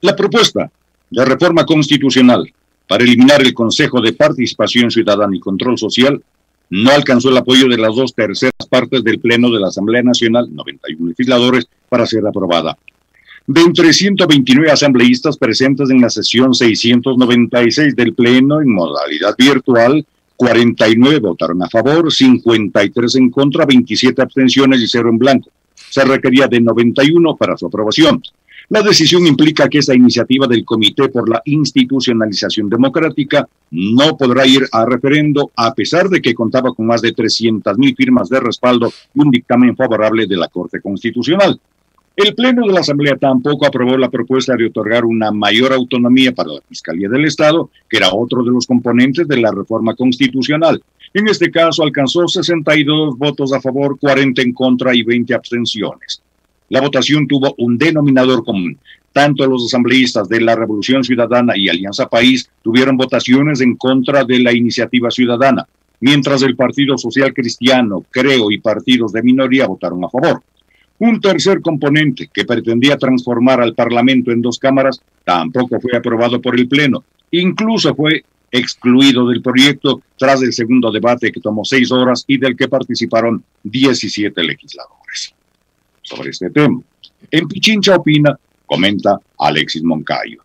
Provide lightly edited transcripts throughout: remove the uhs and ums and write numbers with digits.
La propuesta de reforma constitucional para eliminar el Consejo de Participación Ciudadana y Control Social no alcanzó el apoyo de las 2/3 partes del Pleno de la Asamblea Nacional, 91 legisladores, para ser aprobada. De entre 129 asambleístas presentes en la sesión 696 del Pleno en modalidad virtual, 49 votaron a favor, 53 en contra, 27 abstenciones y 0 en blanco. Se requería de 91 para su aprobación. La decisión implica que esta iniciativa del Comité por la Institucionalización Democrática no podrá ir a referendo, a pesar de que contaba con más de 300,000 firmas de respaldo y un dictamen favorable de la Corte Constitucional. El Pleno de la Asamblea tampoco aprobó la propuesta de otorgar una mayor autonomía para la Fiscalía del Estado, que era otro de los componentes de la reforma constitucional. En este caso alcanzó 62 votos a favor, 40 en contra y 20 abstenciones. La votación tuvo un denominador común. Tanto los asambleístas de la Revolución Ciudadana y Alianza País tuvieron votaciones en contra de la iniciativa ciudadana, mientras el Partido Social Cristiano, Creo y partidos de minoría votaron a favor. Un tercer componente que pretendía transformar al Parlamento en 2 cámaras tampoco fue aprobado por el Pleno. Incluso fue excluido del proyecto tras el segundo debate que tomó 6 horas y del que participaron 17 legisladores. Sobre este tema, en Pichincha Opina, comenta Alexis Moncayo.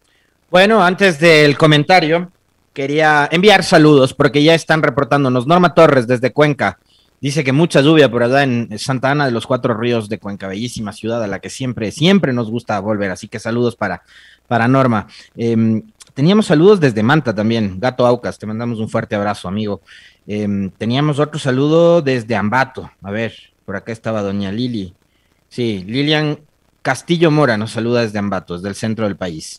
Bueno, antes del comentario, quería enviar saludos porque ya están reportándonos. Norma Torres desde Cuenca dice que mucha lluvia por allá en Santa Ana de los Cuatro Ríos de Cuenca, bellísima ciudad a la que siempre nos gusta volver, así que saludos para Norma. Teníamos saludos desde Manta también, Gato Aucas, te mandamos un fuerte abrazo, amigo. Teníamos otro saludo desde Ambato, a ver, por acá estaba doña Lili. Sí, Lilian Castillo Mora nos saluda desde Ambato, desde el centro del país.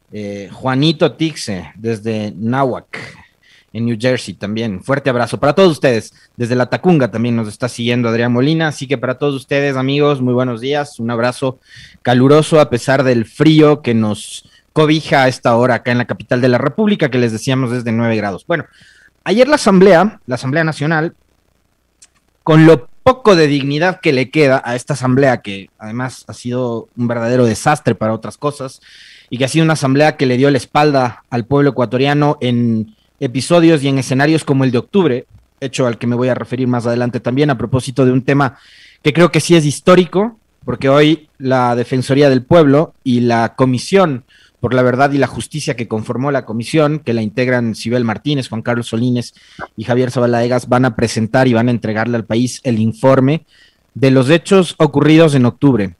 Juanito Tixe, desde Nahuac, en New Jersey también. Fuerte abrazo para todos ustedes. Desde La Tacunga también nos está siguiendo Adrián Molina. Así que para todos ustedes, amigos, muy buenos días. Un abrazo caluroso a pesar del frío que nos cobija a esta hora acá en la capital de la República, que les decíamos es de 9 grados. Bueno, ayer la Asamblea Nacional, con lo poco de dignidad que le queda a esta asamblea, que además ha sido un verdadero desastre para otras cosas, y que ha sido una asamblea que le dio la espalda al pueblo ecuatoriano en episodios y en escenarios como el de octubre, hecho al que me voy a referir más adelante también, a propósito de un tema que creo que sí es histórico, porque hoy la Defensoría del Pueblo y la Comisión por la Verdad y la Justicia que conformó la comisión, que la integran Sibel Martínez, Juan Carlos Solínez y Javier Zabalaegas, van a presentar y van a entregarle al país el informe de los hechos ocurridos en octubre.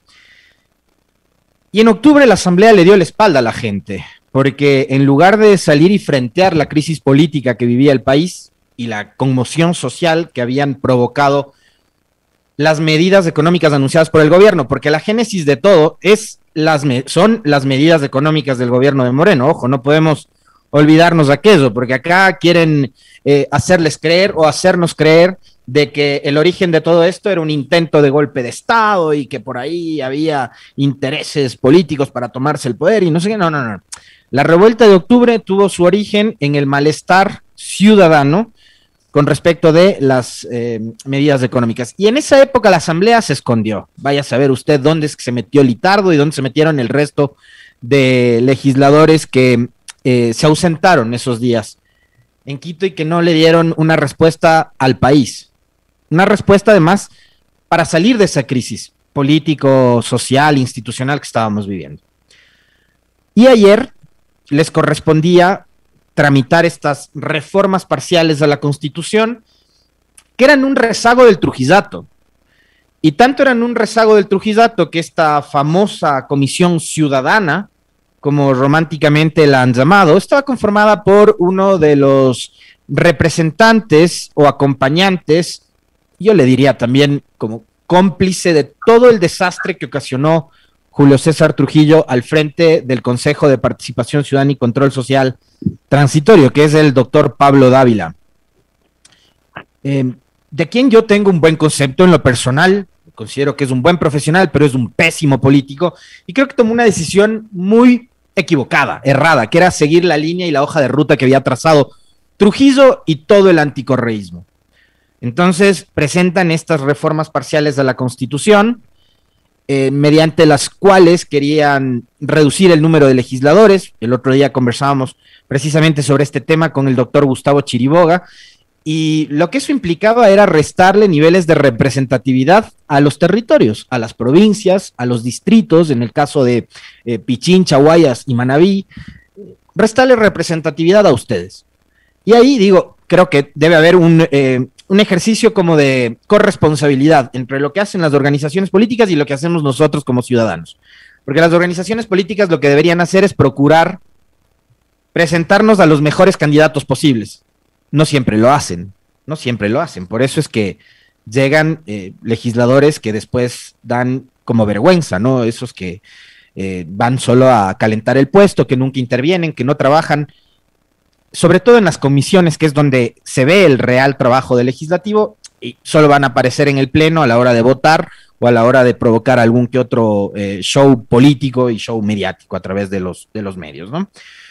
Y en octubre la Asamblea le dio la espalda a la gente, porque en lugar de salir y frentear la crisis política que vivía el país y la conmoción social que habían provocado las medidas económicas anunciadas por el gobierno, porque la génesis de todo son las medidas económicas del gobierno de Moreno. Ojo, no podemos olvidarnos de aquello, porque acá quieren hacerles creer o hacernos creer de que el origen de todo esto era un intento de golpe de Estado y que por ahí había intereses políticos para tomarse el poder y no sé qué. No. La revuelta de octubre tuvo su origen en el malestar ciudadano con respecto de las medidas económicas. Y en esa época la Asamblea se escondió. Vaya a saber usted dónde es que se metió Litardo y dónde se metieron el resto de legisladores que se ausentaron esos días en Quito y que no le dieron una respuesta al país. Una respuesta, además, para salir de esa crisis político, social, institucional que estábamos viviendo. Y ayer les correspondía tramitar estas reformas parciales a la Constitución, que eran un rezago del trujillato. Y tanto eran un rezago del trujillato que esta famosa comisión ciudadana, como románticamente la han llamado, estaba conformada por uno de los representantes o acompañantes, yo le diría también como cómplice de todo el desastre que ocasionó Julio César Trujillo al frente del Consejo de Participación Ciudadana y Control Social Transitorio, que es el doctor Pablo Dávila. De quien yo tengo un buen concepto en lo personal, considero que es un buen profesional, pero es un pésimo político, y creo que tomó una decisión muy equivocada, errada, que era seguir la línea y la hoja de ruta que había trazado Trujillo y todo el anticorreísmo. Entonces presentan estas reformas parciales de la Constitución mediante las cuales querían reducir el número de legisladores. El otro día conversábamos precisamente sobre este tema con el doctor Gustavo Chiriboga, y lo que eso implicaba era restarle niveles de representatividad a los territorios, a las provincias, a los distritos, en el caso de Pichincha, Guayas y Manabí, restarle representatividad a ustedes. Y ahí digo, creo que debe haber un ejercicio como de corresponsabilidad entre lo que hacen las organizaciones políticas y lo que hacemos nosotros como ciudadanos. Porque las organizaciones políticas lo que deberían hacer es procurar presentarnos a los mejores candidatos posibles. No siempre lo hacen, no siempre lo hacen. Por eso es que llegan legisladores que después dan como vergüenza, ¿no? Esos que van solo a calentar el puesto, que nunca intervienen, que no trabajan, sobre todo en las comisiones, que es donde se ve el real trabajo del legislativo, y solo van a aparecer en el pleno a la hora de votar o a la hora de provocar algún que otro show político y show mediático a través de los medios, ¿no?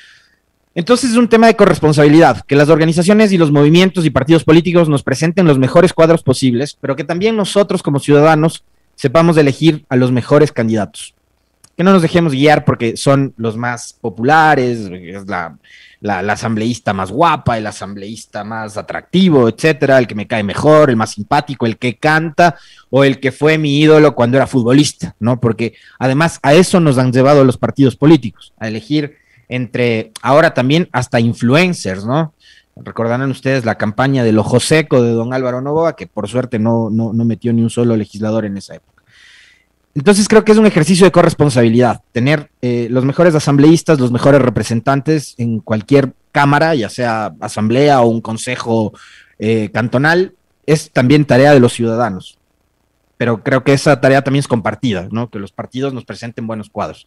Entonces es un tema de corresponsabilidad, que las organizaciones y los movimientos y partidos políticos nos presenten los mejores cuadros posibles, pero que también nosotros como ciudadanos sepamos elegir a los mejores candidatos. Que no nos dejemos guiar porque son los más populares, es la asambleísta más guapa, el asambleísta más atractivo, etcétera, el que me cae mejor, el más simpático, el que canta o el que fue mi ídolo cuando era futbolista, ¿no? Porque además a eso nos han llevado los partidos políticos, a elegir entre ahora también hasta influencers, ¿no? Recordarán ustedes la campaña del ojo seco de don Álvaro Noboa, que por suerte no metió ni un solo legislador en esa época. Entonces creo que es un ejercicio de corresponsabilidad, tener los mejores asambleístas, los mejores representantes en cualquier cámara, ya sea asamblea o un consejo cantonal, es también tarea de los ciudadanos. Pero creo que esa tarea también es compartida, ¿no? Que los partidos nos presenten buenos cuadros.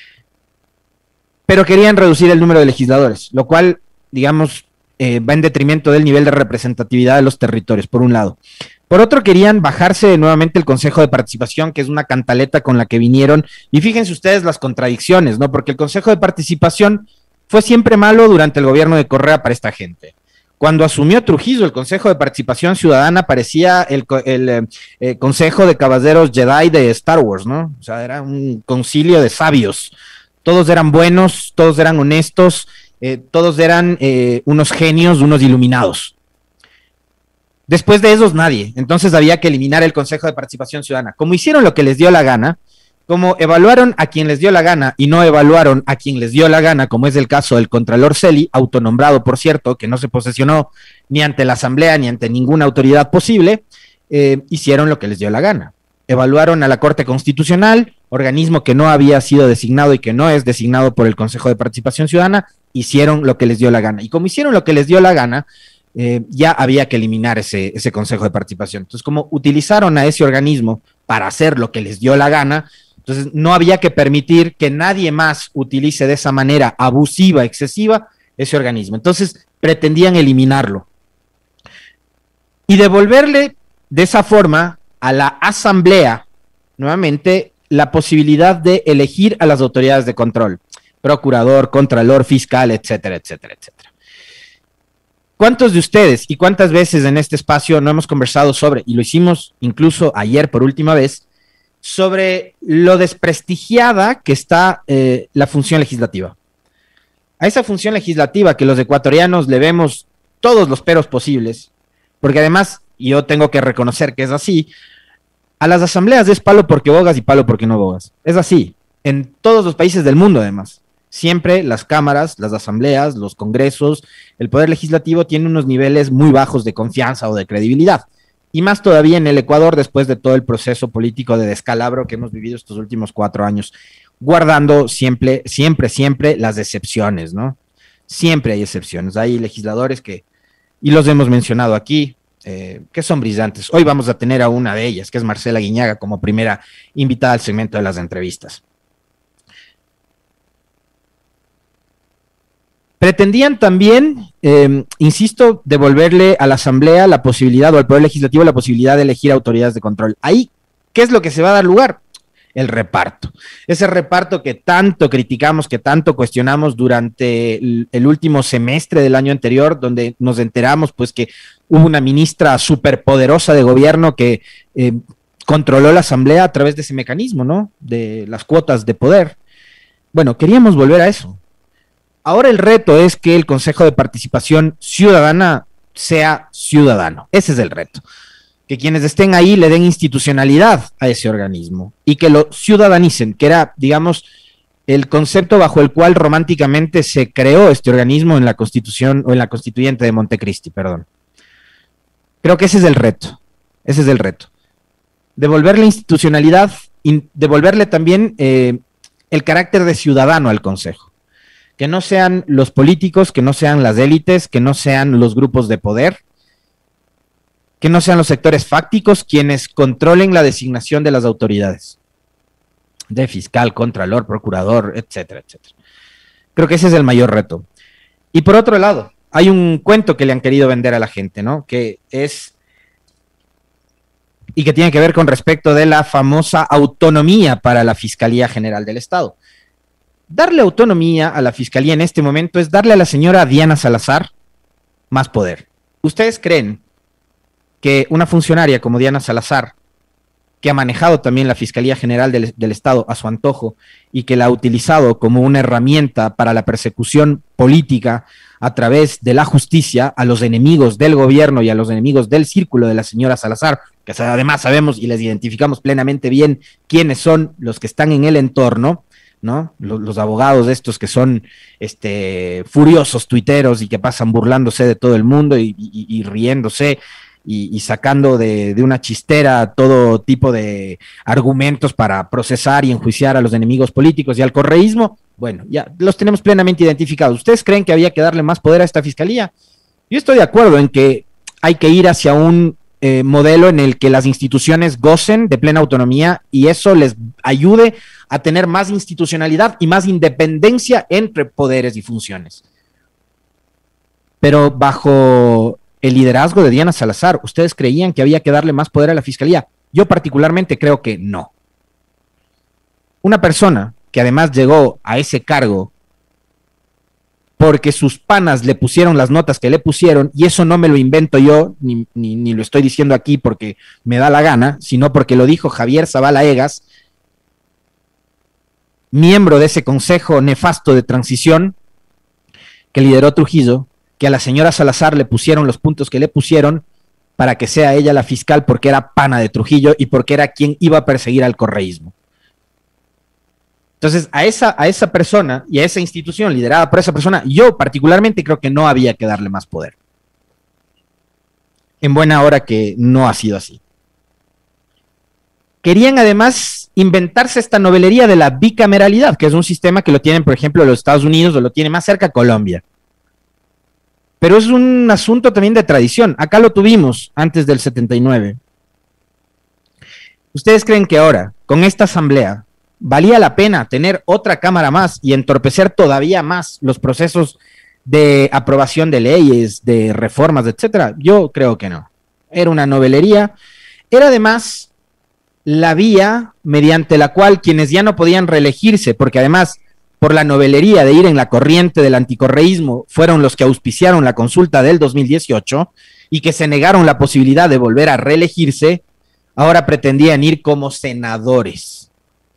Pero querían reducir el número de legisladores, lo cual, digamos, va en detrimento del nivel de representatividad de los territorios, por un lado. Por otro, querían bajarse nuevamente el Consejo de Participación, que es una cantaleta con la que vinieron, y fíjense ustedes las contradicciones, ¿no? Porque el Consejo de Participación fue siempre malo durante el gobierno de Correa para esta gente. Cuando asumió Trujillo, el Consejo de Participación Ciudadana parecía el Consejo de Caballeros Jedi de Star Wars, ¿no? O sea, era un concilio de sabios. Todos eran buenos, todos eran honestos, todos eran unos genios, unos iluminados. Después de esos, nadie. Entonces había que eliminar el Consejo de Participación Ciudadana. Como hicieron lo que les dio la gana, como evaluaron a quien les dio la gana y no evaluaron a quien les dio la gana, como es el caso del Contralor Celi, autonombrado, por cierto, que no se posesionó ni ante la Asamblea ni ante ninguna autoridad posible, hicieron lo que les dio la gana. Evaluaron a la Corte Constitucional, organismo que no había sido designado y que no es designado por el Consejo de Participación Ciudadana, hicieron lo que les dio la gana. Y como hicieron lo que les dio la gana, ya había que eliminar ese Consejo de Participación. Entonces, como utilizaron a ese organismo para hacer lo que les dio la gana, entonces no había que permitir que nadie más utilice de esa manera abusiva, excesiva, ese organismo. Entonces, pretendían eliminarlo. Y devolverle de esa forma a la Asamblea, nuevamente, la posibilidad de elegir a las autoridades de control, procurador, contralor, fiscal, etcétera, etcétera, etcétera. ¿Cuántos de ustedes y cuántas veces en este espacio no hemos conversado sobre, y lo hicimos incluso ayer por última vez, sobre lo desprestigiada que está la función legislativa? A esa función legislativa que los ecuatorianos le vemos todos los peros posibles, porque además, y yo tengo que reconocer que es así, a las asambleas es palo porque bogas y palo porque no bogas. Es así, en todos los países del mundo además. Siempre las cámaras, las asambleas, los congresos, el poder legislativo tiene unos niveles muy bajos de confianza o de credibilidad. Y más todavía en el Ecuador después de todo el proceso político de descalabro que hemos vivido estos últimos 4 años, guardando siempre las excepciones, ¿no? Siempre hay excepciones. Hay legisladores que, y los hemos mencionado aquí, que son brillantes. Hoy vamos a tener a una de ellas, que es Marcela Guiñaga, como primera invitada al segmento de las entrevistas. Pretendían también, insisto, devolverle a la Asamblea la posibilidad, o al Poder Legislativo la posibilidad de elegir autoridades de control. Ahí, ¿qué es lo que se va a dar lugar? El reparto. Ese reparto que tanto criticamos, que tanto cuestionamos durante el último semestre del año anterior, donde nos enteramos pues que hubo una ministra superpoderosa de gobierno que controló la asamblea a través de ese mecanismo, ¿no? De las cuotas de poder. Bueno, queríamos volver a eso. Ahora el reto es que el Consejo de Participación Ciudadana sea ciudadano. Ese es el reto. Que quienes estén ahí le den institucionalidad a ese organismo y que lo ciudadanicen, que era, digamos, el concepto bajo el cual románticamente se creó este organismo en la Constitución o en la Constituyente de Montecristi, perdón. Creo que ese es el reto. Ese es el reto. Devolverle institucionalidad y devolverle también el carácter de ciudadano al Consejo. Que no sean los políticos, que no sean las élites, que no sean los grupos de poder, que no sean los sectores fácticos quienes controlen la designación de las autoridades, de fiscal, contralor, procurador, etcétera, etcétera. Creo que ese es el mayor reto. Y por otro lado, hay un cuento que le han querido vender a la gente, ¿no? Que es, y que tiene que ver con respecto de la famosa autonomía para la Fiscalía General del Estado. Darle autonomía a la Fiscalía en este momento es darle a la señora Diana Salazar más poder. ¿Ustedes creen que una funcionaria como Diana Salazar, que ha manejado también la Fiscalía General del Estado a su antojo y que la ha utilizado como una herramienta para la persecución política a través de la justicia a los enemigos del gobierno y a los enemigos del círculo de la señora Salazar, que además sabemos y les identificamos plenamente bien quiénes son los que están en el entorno, ¿no? Los abogados estos que son furiosos tuiteros y que pasan burlándose de todo el mundo y riéndose y sacando de una chistera todo tipo de argumentos para procesar y enjuiciar a los enemigos políticos y al correísmo. Bueno, ya los tenemos plenamente identificados. ¿Ustedes creen que había que darle más poder a esta fiscalía? Yo estoy de acuerdo en que hay que ir hacia un modelo en el que las instituciones gocen de plena autonomía y eso les ayude a tener más institucionalidad y más independencia entre poderes y funciones. Pero bajo el liderazgo de Diana Salazar, ¿ustedes creían que había que darle más poder a la fiscalía? Yo particularmente creo que no. Una persona que además llegó a ese cargo porque sus panas le pusieron las notas que le pusieron, y eso no me lo invento yo, ni lo estoy diciendo aquí porque me da la gana, sino porque lo dijo Javier Zavala Egas, miembro de ese consejo nefasto de transición que lideró Trujillo, que a la señora Salazar le pusieron los puntos que le pusieron para que sea ella la fiscal porque era pana de Trujillo y porque era quien iba a perseguir al correísmo. Entonces, a esa persona y a esa institución liderada por esa persona, yo particularmente creo que no había que darle más poder. En buena hora que no ha sido así. Querían además inventarse esta novelería de la bicameralidad, que es un sistema que lo tienen, por ejemplo, los Estados Unidos o lo tiene más cerca Colombia. Pero es un asunto también de tradición. Acá lo tuvimos antes del 79. ¿Ustedes creen que ahora, con esta asamblea, valía la pena tener otra cámara más y entorpecer todavía más los procesos de aprobación de leyes, de reformas, etcétera? Yo creo que no. Era una novelería. Era además la vía mediante la cual quienes ya no podían reelegirse, porque además por la novelería de ir en la corriente del anticorreísmo, fueron los que auspiciaron la consulta del 2018 y que se negaron la posibilidad de volver a reelegirse, ahora pretendían ir como senadores.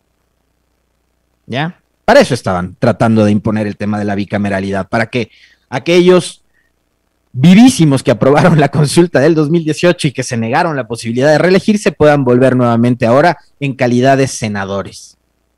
¿Ya? Para eso estaban tratando de imponer el tema de la bicameralidad, para que aquellos vivísimos que aprobaron la consulta del 2018 y que se negaron la posibilidad de reelegirse puedan volver nuevamente ahora en calidad de senadores.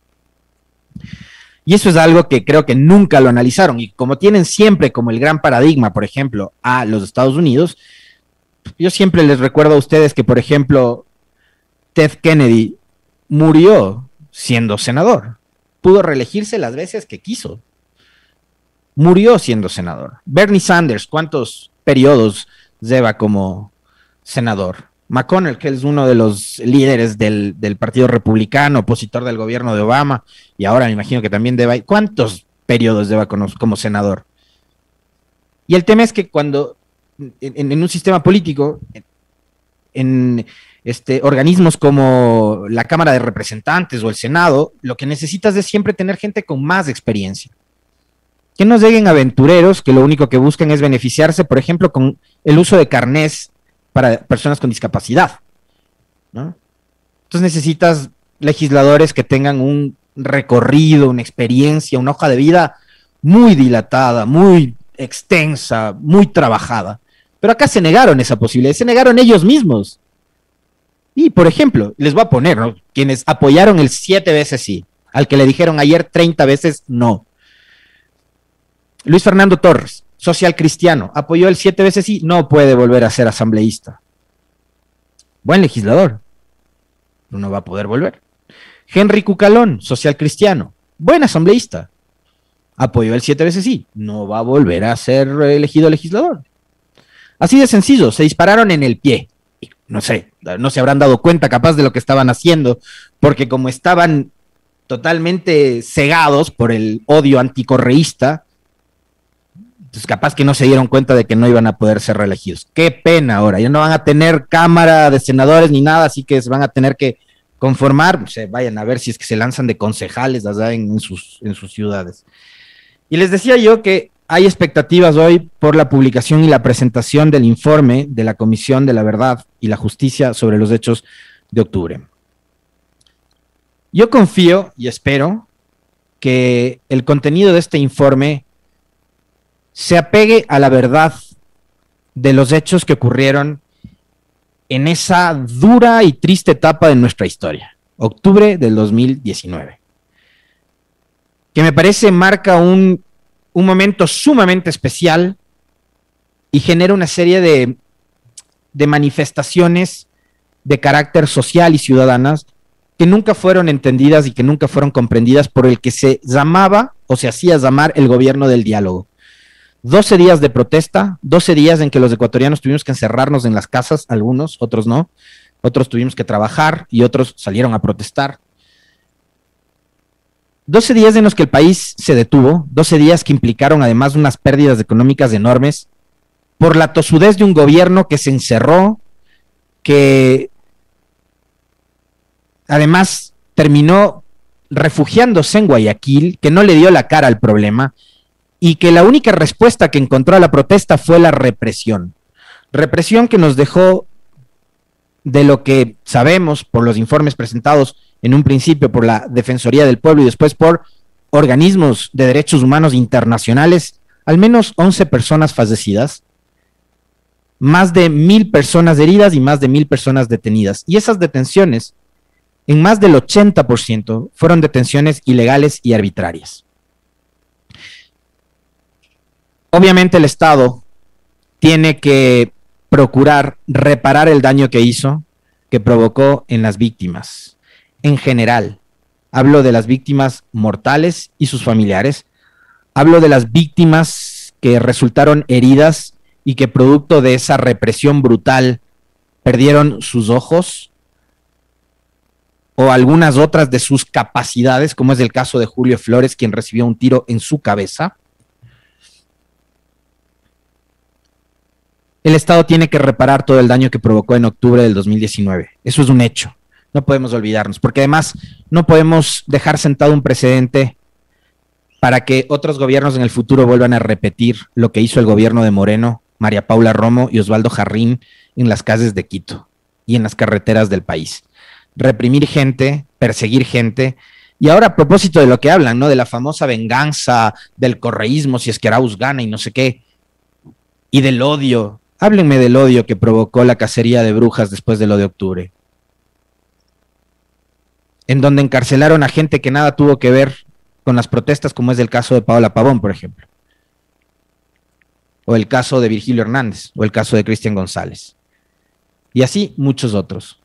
Y eso es algo que creo que nunca lo analizaron. Y como tienen siempre como el gran paradigma, por ejemplo, a los Estados Unidos, yo siempre les recuerdo a ustedes que, por ejemplo, Ted Kennedy murió siendo senador. Pudo reelegirse las veces que quiso. Murió siendo senador. Bernie Sanders, ¿cuántos periodos lleva como senador? McConnell, que es uno de los líderes del Partido Republicano, opositor del gobierno de Obama, y ahora me imagino que también deba. ¿Cuántos periodos lleva como senador? Y el tema es que cuando en un sistema político, en organismos como la Cámara de Representantes o el Senado, lo que necesitas es siempre tener gente con más experiencia. Que no lleguen aventureros que lo único que buscan es beneficiarse, por ejemplo, con el uso de carnés para personas con discapacidad, ¿no? Entonces necesitas legisladores que tengan un recorrido, una experiencia, una hoja de vida muy dilatada, muy extensa, muy trabajada. Pero acá se negaron esa posibilidad, se negaron ellos mismos. Y, por ejemplo, les voy a poner, ¿no?, quienes apoyaron el 7 veces sí, al que le dijeron ayer 30 veces no. Luis Fernando Torres, social cristiano, apoyó el 7 veces sí, no puede volver a ser asambleísta. Buen legislador, no va a poder volver. Henry Cucalón, social cristiano, buen asambleísta, apoyó el 7 veces sí, no va a volver a ser elegido legislador. Así de sencillo, se dispararon en el pie. No sé, no se habrán dado cuenta capaz de lo que estaban haciendo, porque como estaban totalmente cegados por el odio anticorreísta, pues capaz que no se dieron cuenta de que no iban a poder ser reelegidos. Qué pena ahora, ya no van a tener cámara de senadores ni nada, así que se van a tener que conformar, o sea, vayan a ver si es que se lanzan de concejales allá en sus ciudades. Y les decía yo que hay expectativas hoy por la publicación y la presentación del informe de la Comisión de la Verdad y la Justicia sobre los hechos de octubre. Yo confío y espero que el contenido de este informe se apegue a la verdad de los hechos que ocurrieron en esa dura y triste etapa de nuestra historia, octubre del 2019, que me parece marca un momento sumamente especial y genera una serie de manifestaciones de carácter social y ciudadanas que nunca fueron entendidas y que nunca fueron comprendidas por el que se llamaba o se hacía llamar el gobierno del diálogo. 12 días de protesta, 12 días en que los ecuatorianos tuvimos que encerrarnos en las casas, algunos, otros no, otros tuvimos que trabajar y otros salieron a protestar. 12 días en los que el país se detuvo, 12 días que implicaron además unas pérdidas económicas enormes por la tosudez de un gobierno que se encerró, que además terminó refugiándose en Guayaquil, que no le dio la cara al problema y que la única respuesta que encontró a la protesta fue la represión. Represión que nos dejó, de lo que sabemos por los informes presentados en un principio por la Defensoría del Pueblo y después por organismos de derechos humanos internacionales, al menos 11 personas fallecidas, más de 1,000 personas heridas y más de 1,000 personas detenidas. Y esas detenciones, en más del 80%, fueron detenciones ilegales y arbitrarias. Obviamente el Estado tiene que procurar reparar el daño que hizo, que provocó en las víctimas. En general, hablo de las víctimas mortales y sus familiares, hablo de las víctimas que resultaron heridas y que producto de esa represión brutal perdieron sus ojos o algunas otras de sus capacidades, como es el caso de Julio Flores, quien recibió un tiro en su cabeza. El Estado tiene que reparar todo el daño que provocó en octubre del 2019. Eso es un hecho. No podemos olvidarnos, porque además no podemos dejar sentado un precedente para que otros gobiernos en el futuro vuelvan a repetir lo que hizo el gobierno de Moreno, María Paula Romo y Osvaldo Jarrín en las calles de Quito y en las carreteras del país. Reprimir gente, perseguir gente. Y ahora a propósito de lo que hablan, ¿no?, de la famosa venganza, del correísmo, si es que Arauz gana y no sé qué, y del odio. Háblenme del odio que provocó la cacería de brujas después de lo de octubre, en donde encarcelaron a gente que nada tuvo que ver con las protestas, como es el caso de Paola Pavón, por ejemplo, o el caso de Virgilio Hernández, o el caso de Cristian González, y así muchos otros.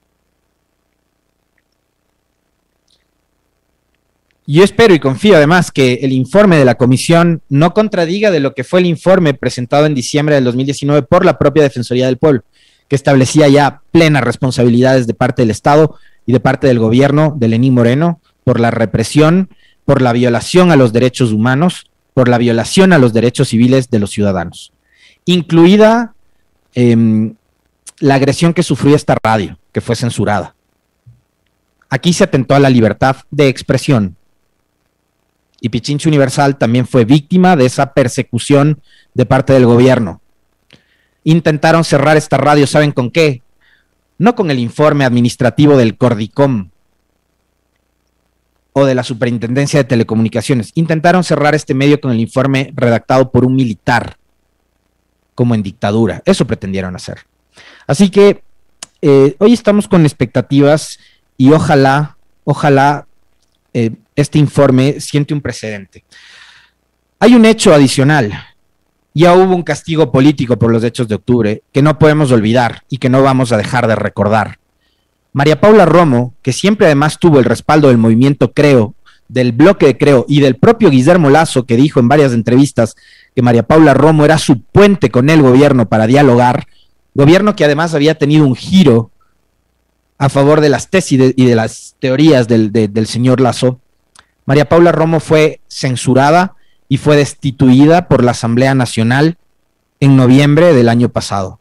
Yo espero y confío además que el informe de la comisión no contradiga de lo que fue el informe presentado en diciembre del 2019 por la propia Defensoría del Pueblo, que establecía ya plenas responsabilidades de parte del Estado y de parte del gobierno de Lenín Moreno por la represión, por la violación a los derechos humanos, por la violación a los derechos civiles de los ciudadanos, incluida la agresión que sufrió esta radio, que fue censurada. Aquí se atentó a la libertad de expresión, y Pichincha Universal también fue víctima de esa persecución de parte del gobierno. Intentaron cerrar esta radio, ¿saben con qué? no con el informe administrativo del Cordicom o de la Superintendencia de Telecomunicaciones. Intentaron cerrar este medio con el informe redactado por un militar, como en dictadura. Eso pretendieron hacer. Así que hoy estamos con expectativas y ojalá este informe siente un precedente. Hay un hecho adicional. Ya hubo un castigo político por los hechos de octubre que no podemos olvidar y que no vamos a dejar de recordar. María Paula Romo, que siempre además tuvo el respaldo del movimiento Creo, del bloque de Creo y del propio Guillermo Lasso, que dijo en varias entrevistas que María Paula Romo era su puente con el gobierno para dialogar, gobierno que además había tenido un giro a favor de las tesis y de las teorías del señor Lasso. María Paula Romo fue censurada y fue destituida por la Asamblea Nacional en noviembre del año pasado.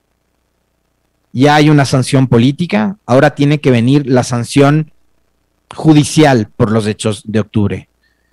Ya hay una sanción política, ahora tiene que venir la sanción judicial por los hechos de octubre.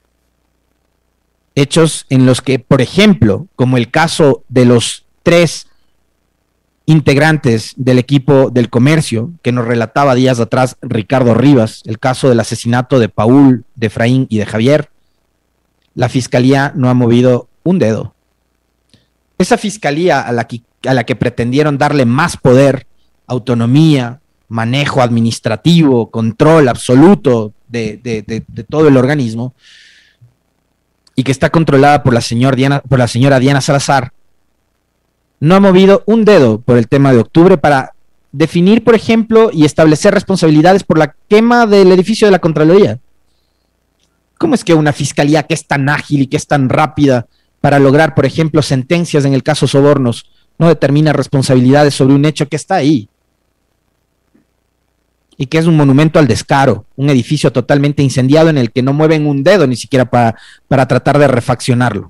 Hechos en los que, por ejemplo, como el caso de los 3 integrantes del equipo del comercio, que nos relataba días atrás Ricardo Rivas, el caso del asesinato de Paul, de Efraín y de Javier, la fiscalía no ha movido un dedo. Esa fiscalía a la que pretendieron darle más poder, autonomía, manejo administrativo, control absoluto de todo el organismo, y que está controlada por la señora Diana Salazar, no ha movido un dedo por el tema de octubre para definir, por ejemplo, y establecer responsabilidades por la quema del edificio de la Contraloría. ¿Cómo es que una fiscalía que es tan ágil y que es tan rápida para lograr, por ejemplo, sentencias en el caso Sobornos, no determina responsabilidades sobre un hecho que está ahí? Y que es un monumento al descaro, un edificio totalmente incendiado en el que no mueven un dedo ni siquiera para tratar de refaccionarlo.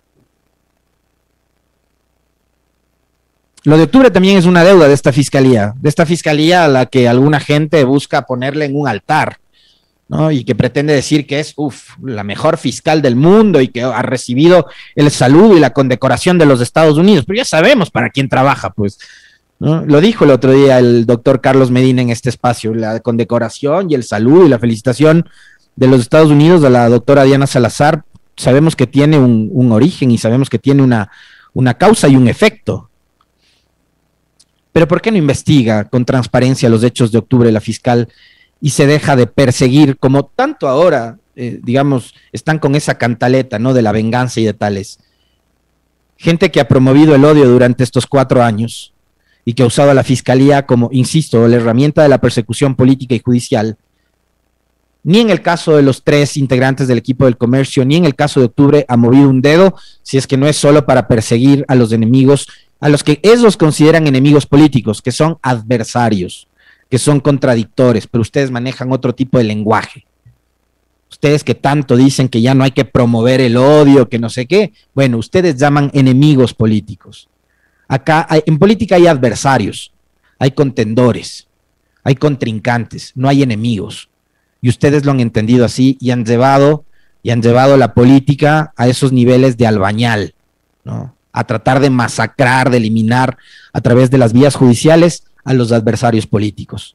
Lo de octubre también es una deuda de esta fiscalía a la que alguna gente busca ponerle en un altar, ¿no? Y que pretende decir que es la mejor fiscal del mundo y que ha recibido el saludo y la condecoración de los Estados Unidos, pero ya sabemos para quién trabaja, pues, ¿no? Lo dijo el otro día el doctor Carlos Medina en este espacio, la condecoración y el saludo y la felicitación de los Estados Unidos a la doctora Diana Salazar, sabemos que tiene un origen y sabemos que tiene una causa y un efecto. Pero ¿por qué no investiga con transparencia los hechos de octubre la fiscal y se deja de perseguir, como tanto ahora, están con esa cantaleta, ¿no?, de la venganza y de tales? Gente que ha promovido el odio durante estos 4 años y que ha usado a la fiscalía como, insisto, la herramienta de la persecución política y judicial. Ni en el caso de los 3 integrantes del equipo del comercio, ni en el caso de octubre ha movido un dedo, si es que no es solo para perseguir a los enemigos, a los que ellos consideran enemigos políticos, que son adversarios, que son contradictores, pero ustedes manejan otro tipo de lenguaje. Ustedes que tanto dicen que ya no hay que promover el odio, que no sé qué, bueno, ustedes llaman enemigos políticos. Acá en política hay adversarios, hay contendores, hay contrincantes, no hay enemigos. Y ustedes lo han entendido así y han llevado la política a esos niveles de albañal, ¿no? A tratar de masacrar, de eliminar a través de las vías judiciales a los adversarios políticos.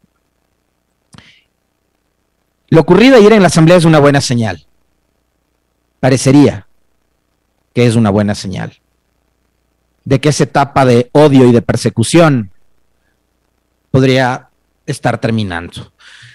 Lo ocurrido ayer en la Asamblea es una buena señal. Parecería que es una buena señal de que esa etapa de odio y de persecución podría estar terminando.